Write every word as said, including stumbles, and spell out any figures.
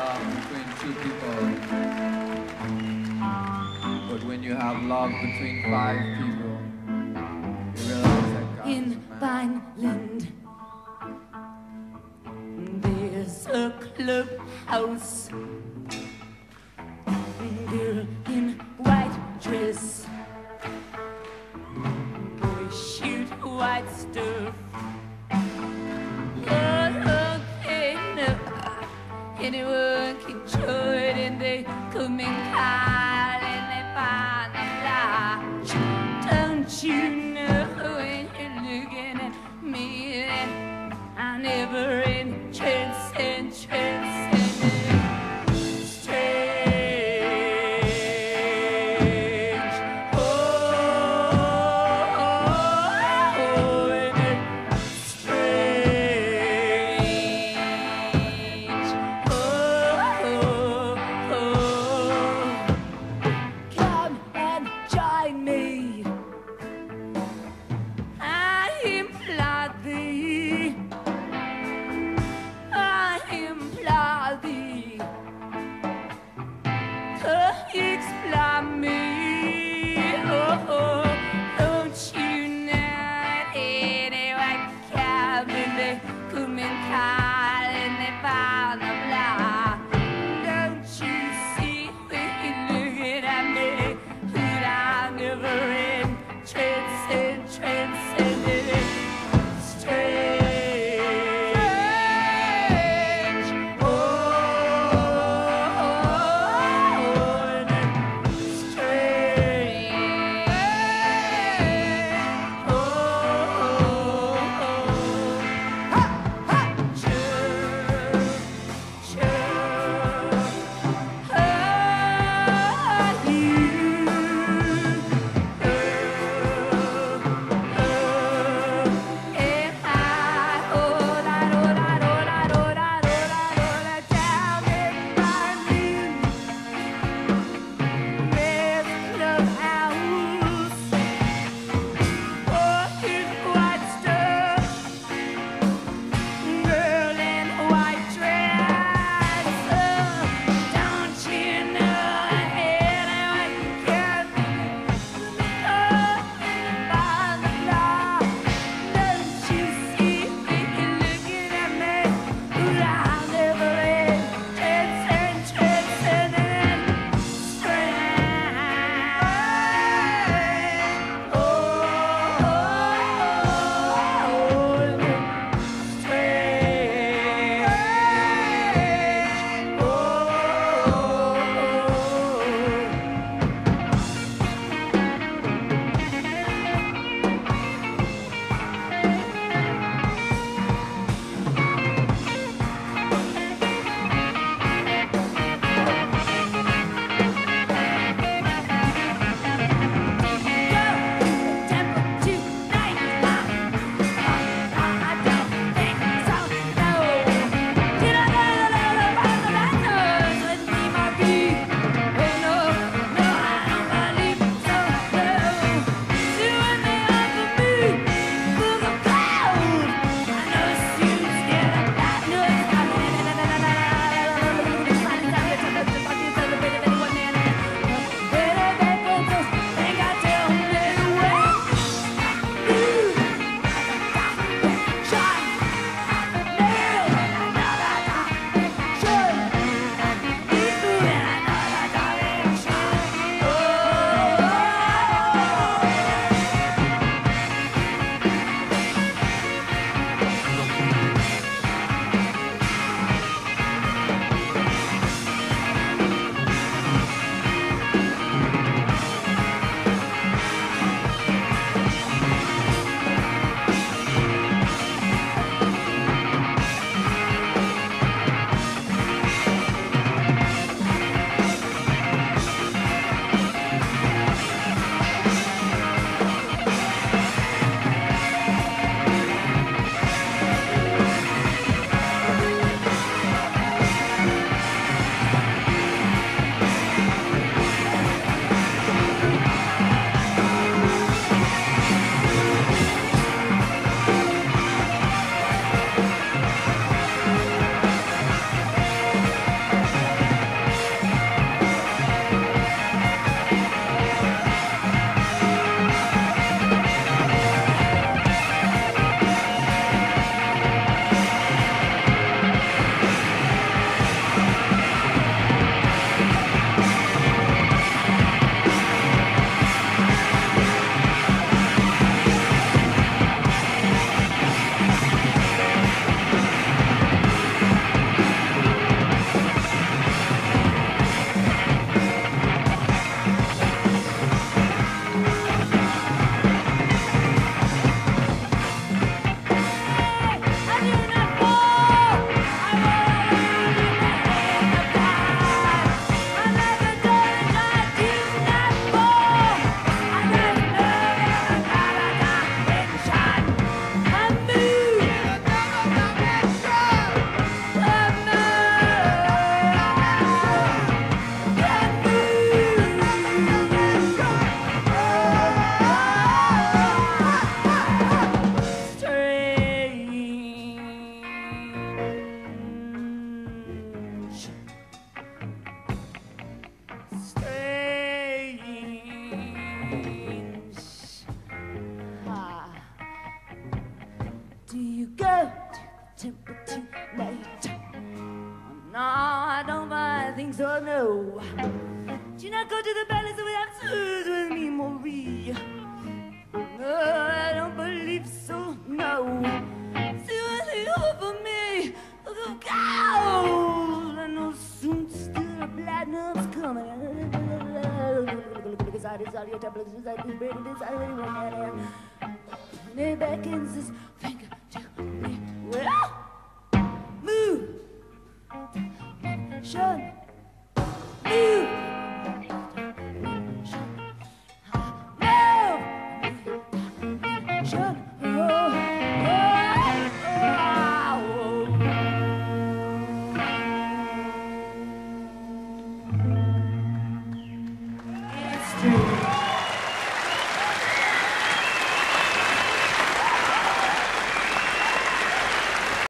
love between two people, but when you have love between five people, you realize that God in is a man. Vineland, there's a clubhouse. Girl in white dress, boy shoot white stuff. Oh, okay, no. Anyone can join and they come and call and they find the light. Don't you know when you're looking at me that I never in trance and trance and strange. Oh, and it Do you go to the temple tonight? No, I don't I think so, no. Do you not go to the palace without shoes with me, Marie? No, I don't believe so, no. See what they offer me, the cows. I know soon still the platinum's coming. Inside, inside your temple, inside this bed, inside anyone. And it beckons this